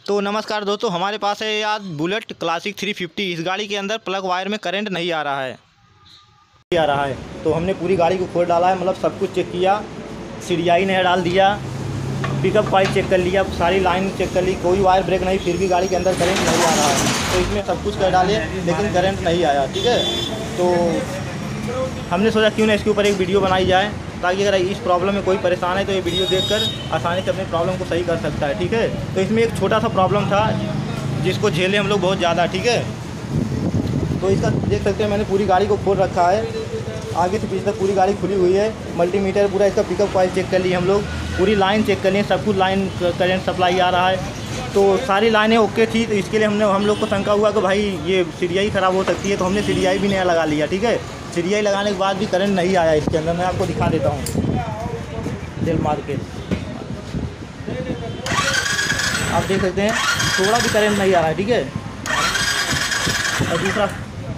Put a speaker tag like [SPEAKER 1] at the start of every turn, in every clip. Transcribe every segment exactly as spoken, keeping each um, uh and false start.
[SPEAKER 1] तो नमस्कार दोस्तों, हमारे पास है आज बुलेट क्लासिक थ्री फिफ्टी। इस गाड़ी के अंदर प्लग वायर में करंट नहीं आ रहा है नहीं आ रहा है तो हमने पूरी गाड़ी को खोल डाला है, मतलब सब कुछ चेक किया, सीडीआई नया डाल दिया, पिकअप कॉइल चेक कर लिया, सारी लाइन चेक कर ली, कोई वायर ब्रेक नहीं, फिर भी गाड़ी के अंदर करंट नहीं आ रहा है। तो इसमें सब कुछ कर डाले लेकिन करंट नहीं आया। ठीक है, तो हमने सोचा क्यों ना इसके ऊपर एक वीडियो बनाई जाए, ताकि अगर इस प्रॉब्लम में कोई परेशान है तो ये वीडियो देखकर आसानी से अपनी प्रॉब्लम को सही कर सकता है। ठीक है, तो इसमें एक छोटा सा प्रॉब्लम था जिसको झेले हम लोग बहुत ज़्यादा। ठीक है, तो इसका देख सकते हैं, मैंने पूरी गाड़ी को खोल रखा है, आगे से पीछे तक पूरी गाड़ी खुली हुई है। मल्टीमीटर पूरा इसका पिकअप कॉइल चेक कर लिए हम लोग, पूरी लाइन चेक कर लिए, सब कुछ लाइन करंट सप्लाई आ रहा है, तो सारी लाइनें ओके थी। तो इसके लिए हमने हम लोग को शंका हुआ कि भाई ये सीडीआई ख़राब हो सकती है, तो हमने सीडीआई भी नया लगा लिया। ठीक है, सीडीआई लगाने के बाद भी करंट नहीं आया इसके अंदर। मैं आपको दिखा देता हूँ, दिल मार के आप देख सकते हैं, थोड़ा भी करंट नहीं आ रहा है। ठीक है, और दूसरा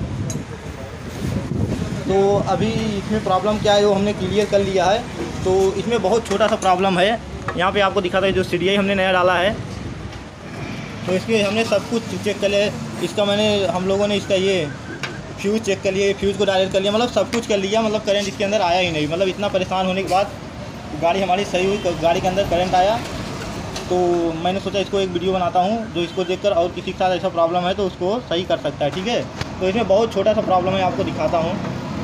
[SPEAKER 1] तो अभी इसमें प्रॉब्लम क्या है वो हमने क्लियर कर लिया है। तो इसमें बहुत छोटा सा प्रॉब्लम है, यहाँ पे आपको दिखाता है, जो सीडीआई हमने नया डाला है, तो इसके हमने सब कुछ चेक कर लिया। इसका मैंने हम लोगों ने इसका ये फ्यूज़ चेक कर लिया, फ्यूज़ को डायरेक्ट कर लिया, मतलब सब कुछ कर लिया, मतलब करंट इसके अंदर आया ही नहीं। मतलब इतना परेशान होने के बाद गाड़ी हमारी सही हुई, गाड़ी के अंदर करंट आया। तो मैंने सोचा इसको एक वीडियो बनाता हूँ, जो इसको देखकर और किसी के साथ ऐसा प्रॉब्लम है तो उसको सही कर सकता है। ठीक है, तो इसमें बहुत छोटा सा प्रॉब्लम है, आपको दिखाता हूँ।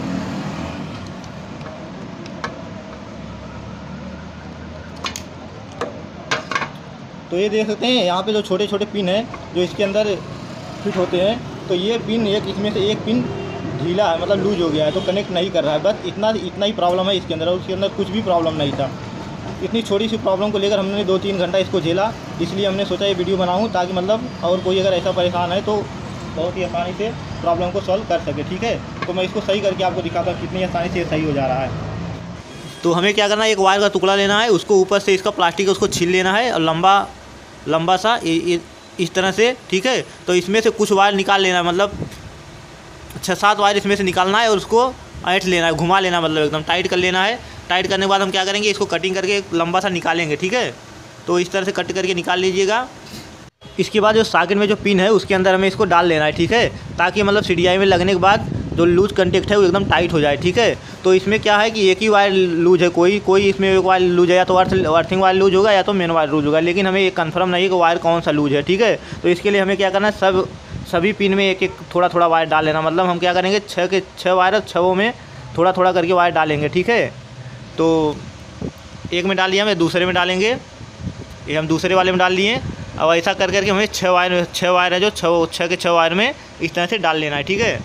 [SPEAKER 1] तो ये देख सकते हैं, यहाँ पे जो छोटे छोटे पिन है जो इसके अंदर फिट होते हैं, तो ये पिन एक इसमें से एक पिन ढीला है, मतलब लूज हो गया है, तो कनेक्ट नहीं कर रहा है। बस इतना इतना ही प्रॉब्लम है इसके अंदर, और उसके अंदर कुछ भी प्रॉब्लम नहीं था। इतनी छोटी सी प्रॉब्लम को लेकर हमने दो तीन घंटा इसको झेला, इसलिए हमने सोचा ये वीडियो बनाऊँ, ताकि मतलब और कोई अगर ऐसा परेशान है तो बहुत ही आसानी से प्रॉब्लम को सॉल्व कर सके। ठीक है, तो मैं इसको सही करके आपको दिखाता हूँ कितनी आसानी से ये सही हो जा रहा है। तो हमें क्या करना है, एक वायर का टुकड़ा लेना है, उसको ऊपर से इसका प्लास्टिक उसको छील लेना है, और लंबा लंबा सा इस तरह से। ठीक है, तो इसमें से कुछ वायर निकाल लेना है, मतलब छः सात वायर इसमें से निकालना है, और उसको ऐंठ लेना है, घुमा लेना, मतलब एकदम टाइट कर लेना है। टाइट करने के बाद हम क्या करेंगे, इसको कटिंग करके एक लंबा सा निकालेंगे। ठीक है, तो इस तरह से कट करके निकाल लीजिएगा। इसके बाद जो सॉकेट में जो पिन है उसके अंदर हमें इसको डाल लेना है। ठीक है, ताकि मतलब सीडीआई में लगने के बाद जो लूज कंटेक्ट है वो एकदम टाइट हो जाए। ठीक है, तो इसमें क्या है कि एक ही वायर लूज है, कोई कोई इसमें एक वायर लूज है, या तो अर्थ अर्थिंग वायर लूज होगा या तो मेन वायर लूज होगा, लेकिन हमें ये कंफर्म नहीं है कि वायर कौन सा लूज है। ठीक है, तो इसके लिए हमें क्या करना है, सब सभी पिन में एक एक थोड़ा थोड़ा वायर डाल लेना। मतलब हम क्या करेंगे, छः के छः वायर, छवों में थोड़ा थोड़ा करके वायर डालेंगे। ठीक है, तो एक में डाल लिया, हमें दूसरे में डालेंगे, ये हम दूसरे वाले में डाल लिए। अब ऐसा कर करके हमें छः वायर छः वायर है जो छः छः के छः वायर में इस तरह से डाल लेना है। ठीक है,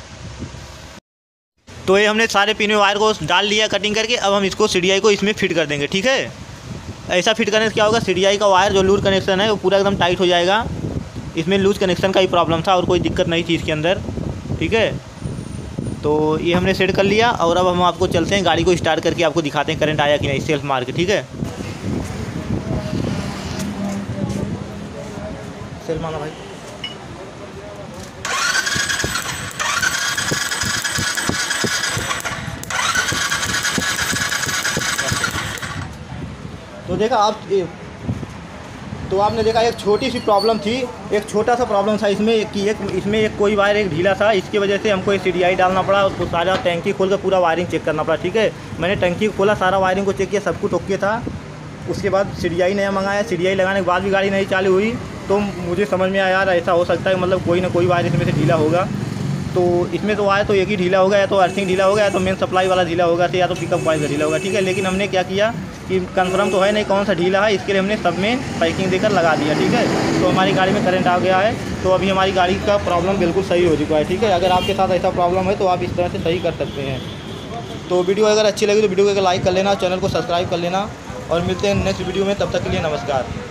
[SPEAKER 1] तो ये हमने सारे पिन में वायर को डाल लिया कटिंग करके। अब हम इसको सीडीआई को इसमें फिट कर देंगे। ठीक है, ऐसा फिट करने से क्या होगा, सीडीआई का वायर जो लूज कनेक्शन है वो पूरा एकदम टाइट हो जाएगा। इसमें लूज कनेक्शन का ही प्रॉब्लम था और कोई दिक्कत नहीं थी इसके अंदर। ठीक है, तो ये हमने सेट कर लिया, और अब हम आपको चलते हैं, गाड़ी को स्टार्ट करके आपको दिखाते हैं करंट आया कि नहीं, सेल्फ मार के। ठीक है, सेल्फ मारना भाई। तो देखा आप, तो आपने देखा एक छोटी सी प्रॉब्लम थी, एक छोटा सा प्रॉब्लम था इसमें कि एक इसमें एक कोई वायर एक ढीला था, इसकी वजह से हमको एक सीडीआई डालना पड़ा, उसको सारा टंकी खोल कर पूरा वायरिंग चेक करना पड़ा। ठीक है, मैंने टंकी खोला, सारा वायरिंग को चेक किया, सब कुछ ओके था। उसके बाद सीडीआई नया मंगाया, सीडीआई लगाने के बाद भी गाड़ी नहीं चालू हुई, तो मुझे समझ में आया यार ऐसा हो सकता है, मतलब कोई ना कोई वायर इसमें से ढीला होगा। तो इसमें तो वायर तो एक ही ढीला होगा, या तो अर्थिंग ढीला होगा, या तो मेन सप्लाई वाला ढीला होगा, या तो पिकअप कॉइल का ढीला होगा। ठीक है, लेकिन हमने क्या किया कि कंफर्म तो है नहीं कौन सा ढीला है, इसके लिए हमने सब में पैकिंग देकर लगा दिया। ठीक है, तो हमारी गाड़ी में करंट आ गया है, तो अभी हमारी गाड़ी का प्रॉब्लम बिल्कुल सही हो चुका है। ठीक है, अगर आपके साथ ऐसा प्रॉब्लम है तो आप इस तरह से सही कर सकते हैं। तो वीडियो अगर अच्छी लगी तो वीडियो को लाइक कर लेना, चैनल को सब्सक्राइब कर लेना, और मिलते हैं नेक्स्ट वीडियो में। तब तक के लिए नमस्कार।